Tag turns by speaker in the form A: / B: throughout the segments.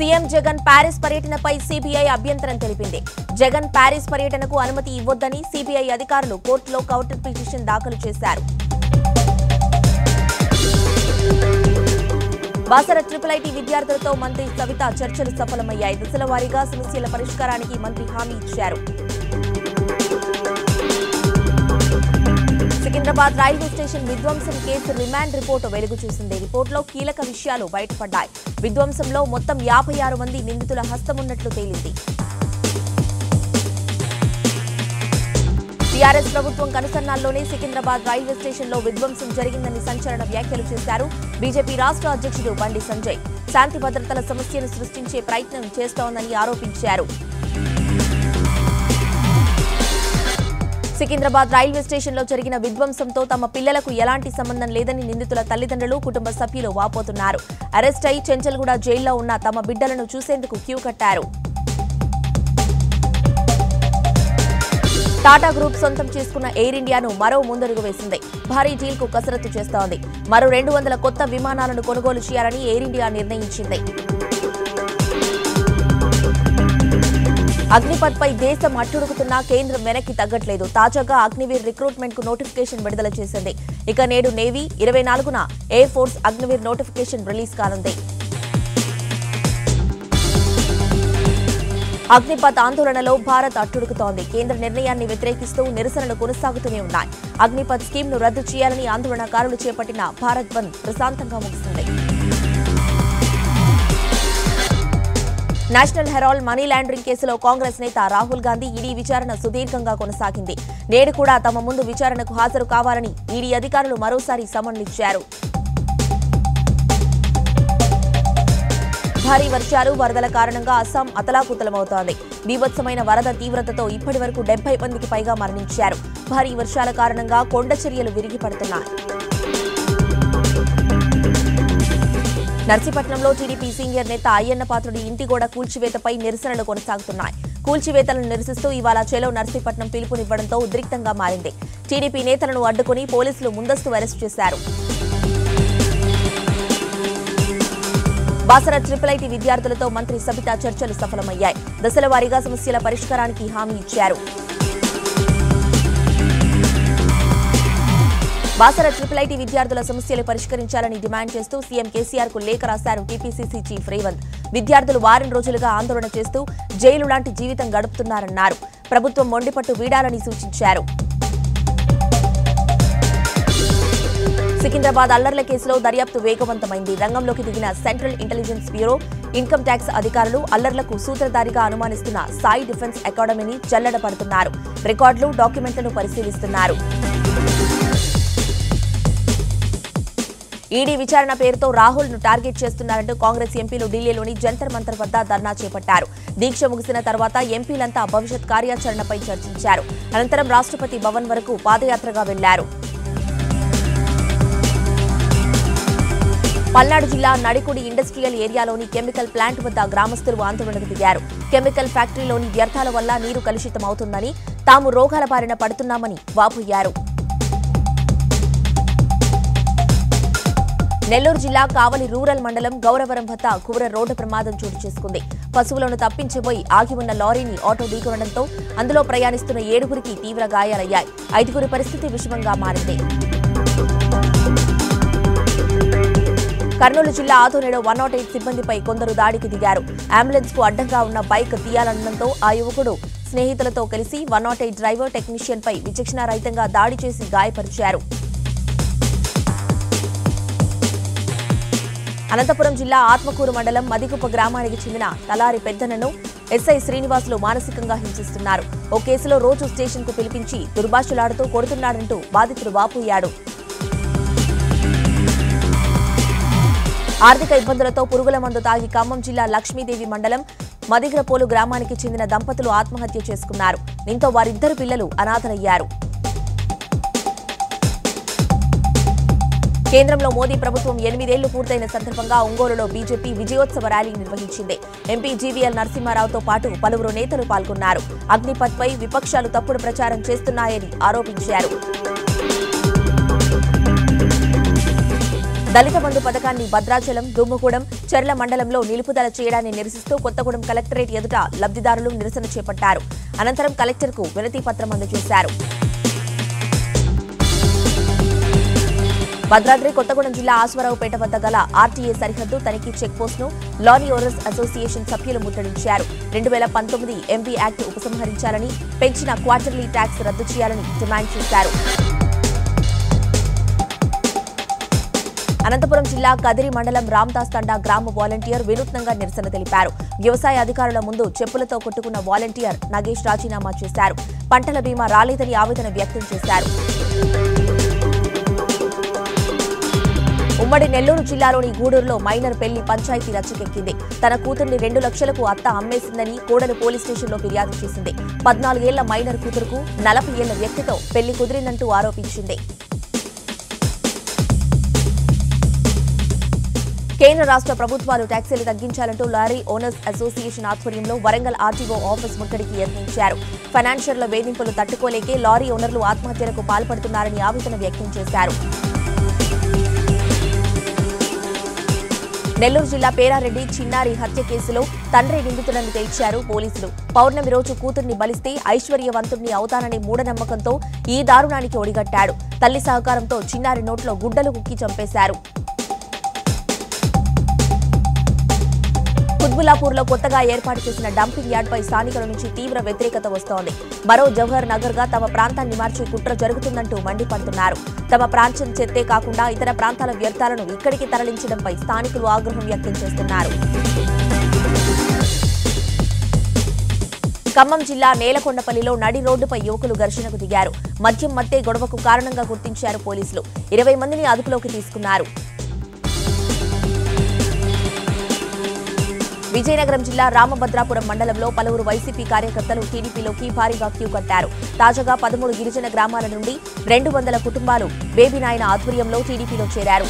A: CM jagan Paris పర్యటనపై CBI అభ్యంతరం తెలిపింది. జగన్ పారిస్ పర్యటనకు అనుమతి ఇవ్వొద్దని CBI అధికారులు కోర్టులో కౌంటర్ పిటిషన్ దాఖలు చేశారు. బాసర IIIT విద్యార్థులతో మంత్రి సవిత చర్చలు సఫలమయ్యాయి. దశల వారీగా సమస్యల పరిష్కారానికి మంత్రి హామీ ఇచ్చారు. సికింద్రాబాద్ రైల్వే స్టేషన్ విధ్వంసం కేసు రిమాండ్ రిపోర్టు వెలుగు చూసింది. రిపోర్టులో కీలక విషయాలు బయటపడ్డాయి. విధ్వంసంలో మొత్తం 56 మంది నిందితుల హస్తమున్నట్లు తేలింది. టీఆర్ఎస్ ప్రభుత్వం కనుసన్నాల్లోనే సికింద్రాబాద్ రైల్వే స్టేషన్లో విధ్వంసం జరిగిందని సంచలన వ్యాఖ్యలు చేశారు బీజేపీ రాష్ట్ర అధ్యక్షుడు బండి సంజయ్. శాంతి భద్రతల సమస్యను సృష్టించే ప్రయత్నం చేస్తోందని ఆరోపించారు. సికింద్రాబాద్ రైల్వే స్టేషన్లో జరిగిన విధ్వంసంతో తమ పిల్లలకు ఎలాంటి సంబంధం లేదని నిందితుల తల్లిదండ్రులు, కుటుంబ సభ్యులు వాపోతున్నారు. అరెస్ట్ అయి చెంచల్గూడ జైల్లో ఉన్న తమ బిడ్డలను చూసేందుకు క్యూ కట్టారు. టాటా గ్రూప్ సొంతం చేసుకున్న ఎయిర్ ఇండియాను మరో ముందడుగు వేసింది. భారీ డీల్కు కసరత్తు చేస్తోంది. మరో 200 కొత్త విమానాలను కొనుగోలు చేయాలని ఎయిర్ ఇండియా నిర్ణయించింది. అగ్నిపథ్పై దేశం అట్టుడుకుతున్నా కేంద్రం వెనక్కి తగ్గట్లేదు. తాజాగా అగ్నివీర్ రిక్రూట్మెంట్ కు నోటిఫికేషన్ విడుదల చేసింది. ఇక నేడు నేవీ, 24న air force Agniveer notification release కానుంది. అగ్నిపథ్ ఆందోళనలో భారత్ అట్టుడుకుతోంది. కేంద్ర నిర్ణయాన్ని వ్యతిరేకిస్తూ నిరసనలు కొనసాగుతూనే ఉన్నాయి. అగ్నిపథ్ స్కీమ్ ను రద్దు చేయాలని ఆందోళనకారులు చేపట్టిన భారత్ బంద్ ప్రశాంతంగా ముగిసింది. నేషనల్ హెరాల్డ్ మనీ లాండరింగ్ కేసులో కాంగ్రెస్ నేత రాహుల్ గాంధీ ఈడీ విచారణ సుదీర్ఘంగా కొనసాగింది. నేడు కూడా తమ ముందు విచారణకు హాజరు కావాలని ఈడీ అధికారులు మరోసారి సమన్లిచ్చారు. భారీ వర్షాలు, వరదల కారణంగా అస్సాం అతలాకుతలమవుతోంది. బీభత్సమైన వరద తీవ్రతతో ఇప్పటి వరకు 70 మందికి పైగా మరణించారు. భారీ వర్షాల కారణంగా కొండ చర్యలు విరిగిపడుతున్నాయి. నర్సీపట్నంలో టీడీపీ సీనియర్ నేత అయ్యన్న పాత్రుడి ఇంటి గోడ కూల్చివేతపై నిరసనలు కొనసాగుతున్నాయి. కూల్చివేతలను నిరసిస్తూ ఇవాళ చెలో నర్సీపట్నం పిలుపునివ్వడంతో ఉద్రిక్తంగా మారింది. టీడీపీ నేతలను అడ్డుకుని పోలీసులు ముందస్తు అరెస్టు చేశారు. బాసర IIIT విద్యార్థులతో మంత్రి సవిత చర్చలు సఫలమయ్యాయి. దశల వారీగా సమస్యల పరిష్కారానికి హామీ ఇచ్చారు. బాసర IIIT విద్యార్థుల సమస్యలు పరిష్కరించాలని డిమాండ్ చేస్తూ CM KCR కు లేఖ రాశారు టీపీసీసీ చీఫ్ రేవంత్. విద్యార్థులు వారం రోజులుగా ఆందోళన చేస్తూ జైలు లాంటి జీవితం గడుపుతున్నారన్నారు. ప్రభుత్వం మొండిపట్టు వీడాలని సూచించారు. సికింద్రాబాద్ అల్లర్ల కేసులో దర్యాప్తు వేగవంతమైంది. రంగంలోకి దిగిన central intelligence bureau, income tax అధికారులు అల్లర్లకు సూత్రధారిగా అనుమానిస్తున్న సాయి డిఫెన్స్ అకాడమీని జల్లెడపడుతున్నారు. రికార్డులు, డాక్యుమెంట్లను పరిశీలిస్తున్నారు. ఈడీ విచారణ పేరుతో రాహుల్ ను టార్గెట్ చేస్తున్నారంటూ కాంగ్రెస్ ఎంపీలు ఢిల్లీలోని జంతర్ మంతర్ వద్ద ధర్నా చేపట్టారు. దీక్ష ముగిసిన తర్వాత ఎంపీలంతా భవిష్యత్ కార్యాచరణపై చర్చించారు. అనంతరం రాష్ట్రపతి భవన్ వరకు పాదయాత్రగా వెళ్లారు. పల్నాడు జిల్లా నడికుడి ఇండస్ట్రియల్ ఏరియాలోని కెమికల్ ప్లాంట్ వద్ద గ్రామస్తులు ఆందోళనకు దిగారు. కెమికల్ ఫ్యాక్టరీలోని వ్యర్థాల వల్ల నీరు కలుషితమవుతుందని, తాము రోగాల బారిన పడుతున్నామని వాపోయారు. నెల్లూరు జిల్లా కావలి రూరల్ మండలం గౌరవరం వద్ద ఘోర రోడ్డు ప్రమాదం చోటు చేసుకుంది. పశువులను తప్పించబోయి ఆగి ఉన్న లారీని ఆటో ఢీకొనడంతో అందులో ప్రయాణిస్తున్న 7గురికి తీవ్ర గాయాలయ్యాయి. 5గురి పరిస్థితి విషమంగా మారింది. కర్నూలు జిల్లా ఆదోనిలో 108 సిబ్బందిపై కొందరు దాడికి దిగారు. అంబులెన్స్ కు అడ్డంగా ఉన్న బైక్ తీయాలనడంతో ఆ యువకుడు స్నేహితులతో కలిసి 108 డ్రైవర్, టెక్నీషియన్ పై విచక్షణారహితంగా దాడి చేసి గాయపరిచారు. అనంతపురం జిల్లా ఆత్మకూరు మండలం మదిగుప్ప గ్రామానికి చెందిన తలారి పెద్దనను ఎస్ఐ శ్రీనివాసులు మానసికంగా హింసిస్తున్నారు. ఓ కేసులో రోజు స్టేషన్ కు పిలిపించి దుర్భాషలాడుతూ కొడుతున్నాడంటూ బాధితుడు వాపోయాడు. ఆర్థిక ఇబ్బందులతో పురుగుల మందు తాగి ఖమ్మం జిల్లా లక్ష్మీదేవి మండలం మదిగ్రపోలు గ్రామానికి చెందిన దంపతులు ఆత్మహత్య చేసుకున్నారు. దీంతో వారిద్దరు పిల్లలు అనాథలయ్యారు. కేంద్రంలో మోదీ ప్రభుత్వం 8 ఏళ్లు పూర్తయిన సందర్భంగా ఒంగోలులో బీజేపీ విజయోత్సవ ర్యాలీ నిర్వహించింది. ఎంపీ జీవీఎల్ నరసింహారావుతో పాటు పలువురు నేతలు పాల్గొన్నారు. అగ్నిపథ్పై విపక్షాలు తప్పుడు ప్రచారం చేస్తున్నాయని ఆరోపించారు. దళిత బంధు పథకాన్ని భద్రాచలం, దుమ్ముగూడెం, చెర్ల మండలంలో నిలుపుదల చేయడాన్ని నిరసిస్తూ కొత్తగూడెం కలెక్టరేట్ ఎదుట లబ్ధిదారులు నిరసన చేపట్టారు. అనంతరం కలెక్టర్కు వినతి పత్రం అందజేశారు. భద్రాద్రి కొత్తగూడెం జిల్లా ఆశ్వరావుపేట వద్ద గల ఆర్టీఏ సరిహద్దు తనిఖీ చెక్పోస్ట్ను లారీ ఓనర్స్ అసోసియేషన్ సభ్యులు ముట్టడించారు. 2019 ఎంబీ యాక్ట్ ఉపసంహరించాలని, పెంచిన క్వార్టర్లీ ట్యాక్స్ రద్దు చేయాలని డిమాండ్ చేశారు. అనంతపురం జిల్లా కదిరి మండలం రామ్దాస్ తండా గ్రామ వాలంటీర్ వినూత్నంగా నిరసన తెలిపారు. వ్యవసాయ అధికారుల ముందు చెప్పులతో కొట్టుకున్న వాలంటీర్ నగేష్ రాజీనామా చేశారు. పంటల బీమా రాలేదని ఆవేదన వ్యక్తం చేశారు. ఉమ్మడి నెల్లూరు జిల్లాలోని గూడూరులో మైనర్ పెళ్లి పంచాయతీ రచ్చకెక్కింది. తన కూతుర్ని 2 లక్షలకు అత్త అమ్మేసిందని కోడలు పోలీస్ స్టేషన్లో ఫిర్యాదు చేసింది. 14 ఏళ్ల మైనర్ కూతురుకు 40 ఏళ్ల వ్యక్తితో పెళ్లి కుదిరిందంటూ ఆరోపించింది. కేంద్ర రాష్ట్ర ప్రభుత్వాలు ట్యాక్సీలు తగ్గించాలంటూ లారీ ఓనర్స్ అసోసియేషన్ ఆధ్వర్యంలో వరంగల్ ఆర్టీఓ ఆఫీస్ ముట్టడికి యత్నించారు. ఫైనాన్షియర్ల వేధింపులు తట్టుకోలేకే లారీ ఓనర్లు ఆత్మహత్యలకు పాల్పడుతున్నారని ఆవేదన వ్యక్తం చేశారు. నెల్లూరు జిల్లా పేరారెడ్డి చిన్నారి హత్య కేసులో తండ్రి నిందితుడని తేల్చారు పోలీసులు. పౌర్ణమి రోజు కూతుర్ని బలిస్తే ఐశ్వర్యవంతుడిని అవుతాననే మూఢనమ్మకంతో ఈ దారుణానికి ఒడిగట్టాడు. తల్లి సహకారంతో చిన్నారి నోట్లో గుడ్డలు కుక్కి చంపేశారు. కుత్బుల్లాపూర్లో కొత్తగా ఏర్పాటు చేసిన డంపింగ్ యార్డ్పై స్థానికుల నుంచి తీవ్ర వ్యతిరేకత వస్తోంది. మరో జవహర్ నగర్గా తమ ప్రాంతాన్ని మార్చి కుట్ర జరుగుతుందంటూ మండిపడుతున్నారు. తమ ప్రాంతం చెత్తే కాకుండా ఇతర ప్రాంతాల వ్యర్థాలను ఇక్కడికి తరలించడంపై స్థానికులు ఆగ్రహం వ్యక్తం చేస్తున్నారు. ఖమ్మం జిల్లా నేలకొండపల్లిలో నడి రోడ్డుపై యువకులు ఘర్షణకు దిగారు. మద్యం మత్తే గొడవకు కారణంగా గుర్తించారు పోలీసులు. 20 మందిని అదుపులోకి తీసుకున్నారు. విజయనగరం జిల్లా రామభద్రాపురం మండలంలో పలువురు వైసీపీ కార్యకర్తలు టీడీపీలోకి భారీగా క్యూ కట్టారు. తాజాగా 13 గిరిజన గ్రామాల నుండి 200 కుటుంబాలు బేబీనాయన ఆధ్వర్యంలో టీడీపీలో చేరారు.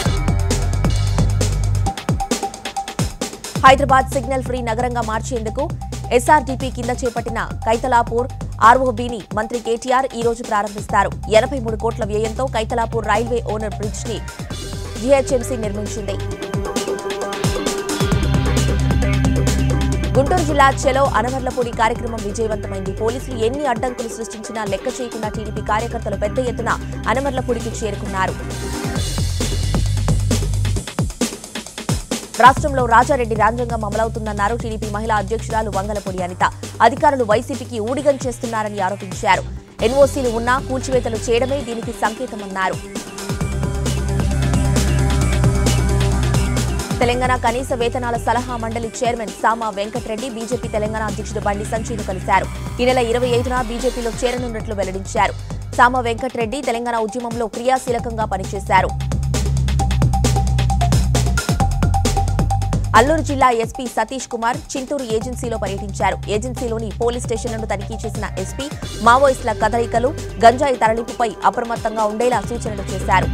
A: హైదరాబాద్ సిగ్నల్ ఫ్రీ నగరంగా మార్చేందుకు ఎస్ఆర్డీపీ కింద చేపట్టిన కైతలాపూర్ ఆర్ఓబీని మంత్రి కేటీఆర్ ఈ రోజు ప్రారంభిస్తారు. 83 కోట్ల వ్యయంతో కైతలాపూర్ రైల్వే ఓనర్ బ్రిడ్జ్ ని జీహెచ్ఎంసీ నిర్మించింది. గుంటూరు జిల్లా చెలో అనవర్లపూడి కార్యక్రమం విజయవంతమైంది. పోలీసులు ఎన్ని అడ్డంకులు సృష్టించినా లెక్క చేయకుండా టీడీపీ కార్యకర్తలు పెద్ద ఎత్తున అనవర్లపూడికి చేరుకున్నారు. రాష్ట్రంలో రాజారెడ్డి రాజ్యాంగం అమలవుతుందన్నారు టీడీపీ మహిళా అధ్యక్షురాలు వంగలపూడి అనిత. అధికారులు వైసీపీకి ఊడిగం చేస్తున్నారని ఆరోపించారు. ఎన్ఓసీలు ఉన్నా కూల్చివేతలు చేయడమే దీనికి సంకేతమన్నారు. తెలంగాణ కనీస వేతనాల సలహా మండలి చైర్మన్ సామా వెంకటరెడ్డి బీజేపీ తెలంగాణ అధ్యక్షుడు బండి సంజయ్ను కలిశారు. ఈ నెల 25న బీజేపీలో చేరనున్నట్లు వెల్లడించారు. సామా వెంకటరెడ్డి తెలంగాణ ఉద్యమంలో క్రియాశీలకంగా పనిచేశారు. అల్లూరు జిల్లా ఎస్పీ సతీష్ కుమార్ చింతూరు ఏజెన్సీలో పర్యటించారు. ఏజెన్సీలోని పోలీస్ స్టేషన్లను తనిఖీ చేసిన ఎస్పీ మావోయిస్టుల కదలికలు, గంజాయి తరలింపుపై అప్రమత్తంగా ఉండేలా సూచనలు చేశారు.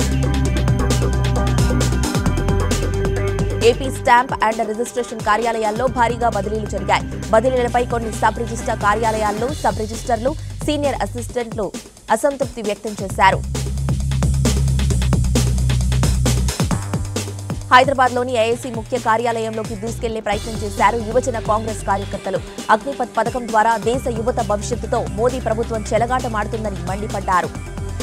A: ఏపీ స్టాంప్ అండ్ రిజిస్ట్రేషన్ కార్యాలయాల్లో భారీగా బదిలీలు జరిగాయి. బదిలీలపై కొన్ని సబ్ రిజిస్టర్ కార్యాలయాల్లో సబ్ రిజిస్టర్లు, సీనియర్ అసిస్టెంట్లు అసంతృప్తి వ్యక్తం చేశారు. హైదరాబాద్లోని ఏఐసీ ముఖ్య కార్యాలయంలోకి దూసుకెళ్లే ప్రయత్నం చేశారు యువజన కాంగ్రెస్ కార్యకర్తలు. అగ్నిపథ్ పథకం ద్వారా దేశ యువత భవిష్యత్తుతో మోదీ ప్రభుత్వం చెలగాటమాడుతుందని మండిపడ్డారు.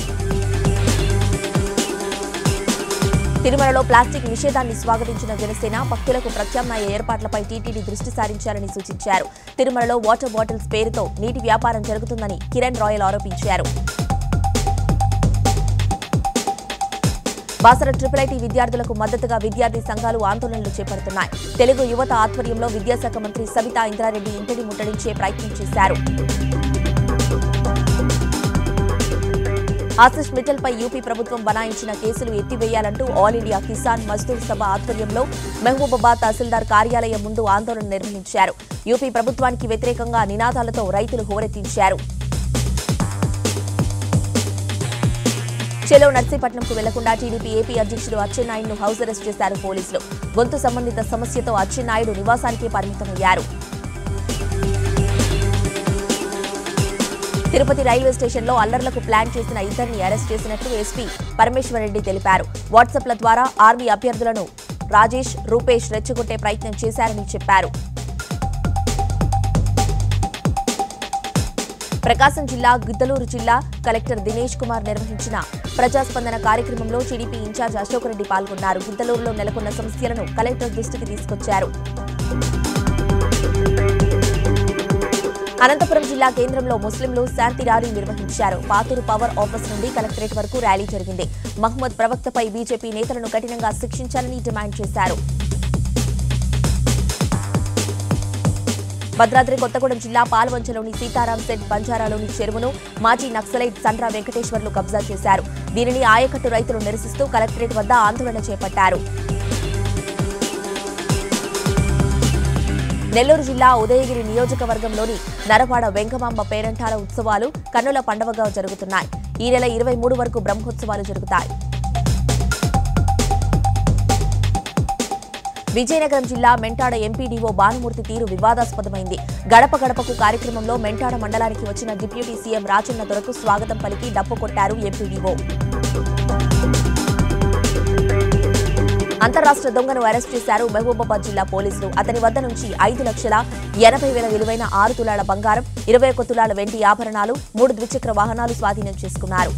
A: తిరుమలలో ప్లాస్టిక్ నిషేధాన్ని స్వాగతించిన జనసేన భక్తులకు ప్రత్యామ్నాయ ఏర్పాట్లపై టీటీడీ దృష్టి సారించాలని సూచించారు. తిరుమలలో వాటర్ బాటిల్స్ పేరుతో నీటి వ్యాపారం జరుగుతుందని కిరణ్ రాయల్ ఆరోపించారు. బాసర ట్రిపుల్ ఐటీ విద్యార్థులకు మద్దతుగా విద్యార్థి సంఘాలు ఆందోళనలు చేపడుతున్నాయి. తెలుగు యువత ఆధ్వర్యంలో విద్యాశాఖ మంత్రి సబితా ఇంద్రారెడ్డి ఇంటిని ముట్టడించే ప్రయత్నం చేశారు. ఆశిష్ మిట్టల్పై యూపీ ప్రభుత్వం బనాయించిన కేసులు ఎత్తివేయాలంటూ ఆల్ ఇండియా కిసాన్ మజ్దూర్ సభ ఆధ్వర్యంలో మహబూబాబాద్ తహసీల్దార్ కార్యాలయం ముందు ఆందోళన నిర్వహించారు. యూపీ ప్రభుత్వానికి వ్యతిరేకంగా నినాదాలతో రైతులు హోరెత్తించారు. చెలో నర్సీపట్నంకు వెళ్లకుండా టీడీపీ ఏపీ అధ్యక్షుడు అచ్చెన్నాయుడును హౌస్ అరెస్ట్ చేశారు పోలీసులు. గొంతు సంబంధిత సమస్యతో అచ్చెన్నాయుడు నివాసానికి పరిమితమయ్యారు. తిరుపతి రైల్వే స్టేషన్లో అల్లర్లకు ప్లాన్ చేసిన ఇద్దరిని అరెస్ట్ చేసినట్లు ఎస్పీ పరమేశ్వర్ రెడ్డి తెలిపారు. వాట్సాప్ల ద్వారా ఆర్మీ అభ్యర్థులను రాజేష్, రూపేష్ రెచ్చగొట్టే ప్రయత్నం చేశారని చెప్పారు. ప్రకాశం జిల్లా గిద్దలూరు జిల్లా కలెక్టర్ దినేష్ కుమార్ నిర్వహించిన ప్రజాస్పందన కార్యక్రమంలో టీడీపీ ఇన్ఛార్జ్ అశోక్ రెడ్డి పాల్గొన్నారు. గిద్దలూరులో నెలకొన్న సమస్యలను కలెక్టర్ దృష్టికి తీసుకొచ్చారు. అనంతపురం జిల్లా కేంద్రంలో ముస్లింలు శాంతి ర్యాలీ నిర్వహించారు. పాతూరు పవర్ ఆఫీస్ నుండి కలెక్టరేట్ వరకు ర్యాలీ జరిగింది. మహ్మద్ ప్రవక్తపై బీజేపీ నేతలను కఠినంగా శిక్షించాలని డిమాండ్ చేశారు. భద్రాద్రి కొత్తగూడెం జిల్లా పాల్వంచలోని సీతారాం సెట్ బంజారాలోని చెరువును మాజీ నక్సలైట్ సండ్ర వెంకటేశ్వర్లు కబ్జా చేశారు. దీనిని ఆయకట్టు రైతులు నిరసిస్తూ కలెక్టరేట్ వద్ద ఆందోళన చేపట్టారు. నెల్లూరు జిల్లా ఉదయగిరి నియోజకవర్గంలోని నరవాడ వెంకమాంబ పేరంటాల ఉత్సవాలు కన్నుల పండుగగా జరుగుతున్నాయి. ఈ నెల 23 వరకు బ్రహ్మోత్సవాలు జరుగుతాయి. విజయనగరం జిల్లా మెంటాడ ఎంపీడీఓ భానుమూర్తి తీరు వివాదాస్పదమైంది. గడప గడపకు కార్యక్రమంలో మెంటాడ మండలానికి వచ్చిన డిప్యూటీ సీఎం రాజన్న దొరకు స్వాగతం పలికి డప్పు కొట్టారు ఎంపీడీఓ. అంతర్రాష్ట్ర దొంగను అరెస్ట్ చేశారు మహబూబాబాద్ జిల్లా పోలీసులు. అతని వద్ద నుంచి 5,80,000 విలువైన 6 తులాల బంగారం, 21 తులాల వెండి ఆభరణాలు, 3 ద్విచక్ర వాహనాలు స్వాధీనం చేసుకున్నారు.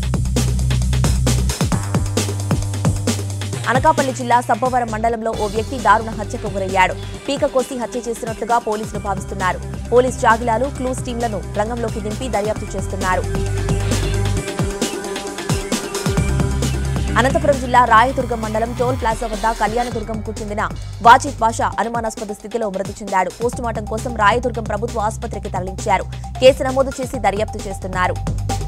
A: అనకాపల్లి జిల్లా సబ్బవరం మండలంలో ఓ వ్యక్తి దారుణ హత్యకు గురయ్యాడు. పీక కోసి హత్య చేసినట్లుగా పోలీసులు భావిస్తున్నారు. పోలీస్ జాగిలాలు, క్లూస్ టీంలను రంగంలోకి దింపి దర్యాప్తు చేస్తున్నారు. అనంతపురం జిల్లా రాయదుర్గం మండలం టోల్ ప్లాజా వద్ద కళ్యాణదుర్గంకు చెందిన వాజిద్ బాషా అనుమానాస్పద స్థితిలో మృతి చెందాడు. పోస్టుమార్టం కోసం రాయదుర్గం ప్రభుత్వ ఆసుపత్రికి తరలించారు. కేసు నమోదు చేసి దర్యాప్తు చేస్తున్నారు.